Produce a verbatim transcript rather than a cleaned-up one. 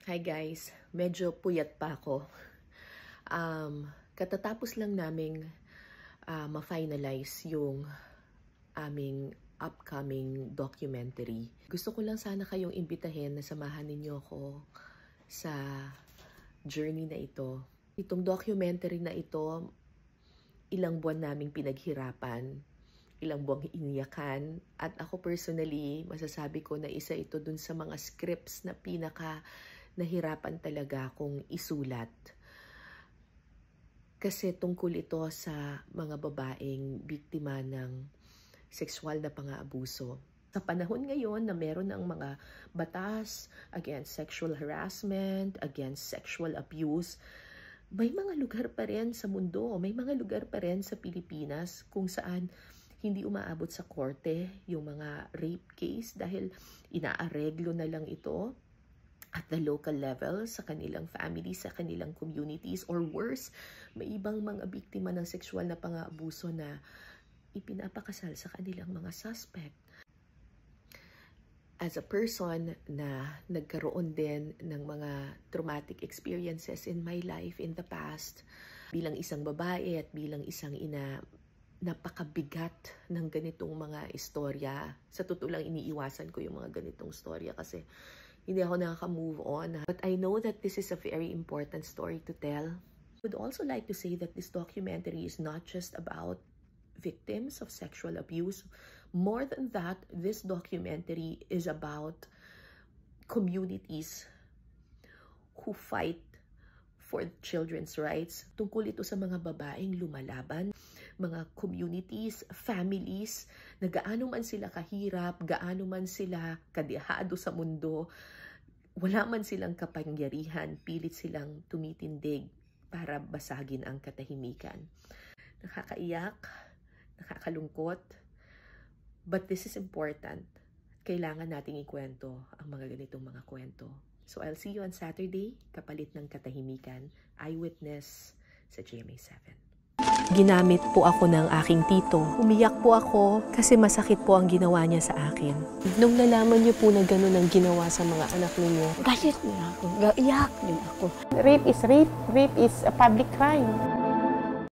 Hi guys, medyo puyat pa ako. Um, katatapos lang naming uh, ma-finalize yung aming upcoming documentary. Gusto ko lang sana kayong imbitahin na samahan ninyo ako sa journey na ito. Itong documentary na ito, ilang buwan naming pinaghirapan, ilang buwang iniyakan, at ako personally, masasabi ko na isa ito dun sa mga scripts na pinaka nahirapan talaga akong isulat. Kasi tungkol ito sa mga babaeng biktima ng sexual na pang-aabuso. Sa panahon ngayon na meron ng mga batas against sexual harassment, against sexual abuse, may mga lugar pa rin sa mundo, may mga lugar pa rin sa Pilipinas kung saan hindi umaabot sa korte yung mga rape case dahil inaareglo na lang ito at the local level, sa kanilang families, sa kanilang communities, or worse, may ibang mga biktima ng sexual na pang-aabuso na ipinapakasal sa kanilang mga suspect. As a person na nagkaroon din ng mga traumatic experiences in my life in the past, bilang isang babae at bilang isang ina, napakabigat ng ganitong mga istorya. Sa totoo lang, iniiwasan ko yung mga ganitong istorya kasi hindi ako nakaka-move on. But I know that this is a very important story to tell. I would also like to say that this documentary is not just about victims of sexual abuse. More than that, this documentary is about communities who fight for children's rights. Tungkol ito sa mga babaeng lumalaban, mga communities, families, na gaano man sila kahirap, gaano man sila kadihado sa mundo, wala man silang kapangyarihan, pilit silang tumitindig para basagin ang katahimikan. Nakakaiyak, nakakalungkot, but this is important. Kailangan nating ikwento ang mga ganitong mga kwento. So I'll see you on Saturday, kapalit ng katahimikan, Eyewitness sa G M A seven. Ginamit po ako ng aking tito. Umiyak po ako kasi masakit po ang ginawa niya sa akin. Nung nalaman niyo po na gano'n ang ginawa sa mga anak ninyo, galit na ako, iyak din ako. Rape is rape. Rape is a public crime.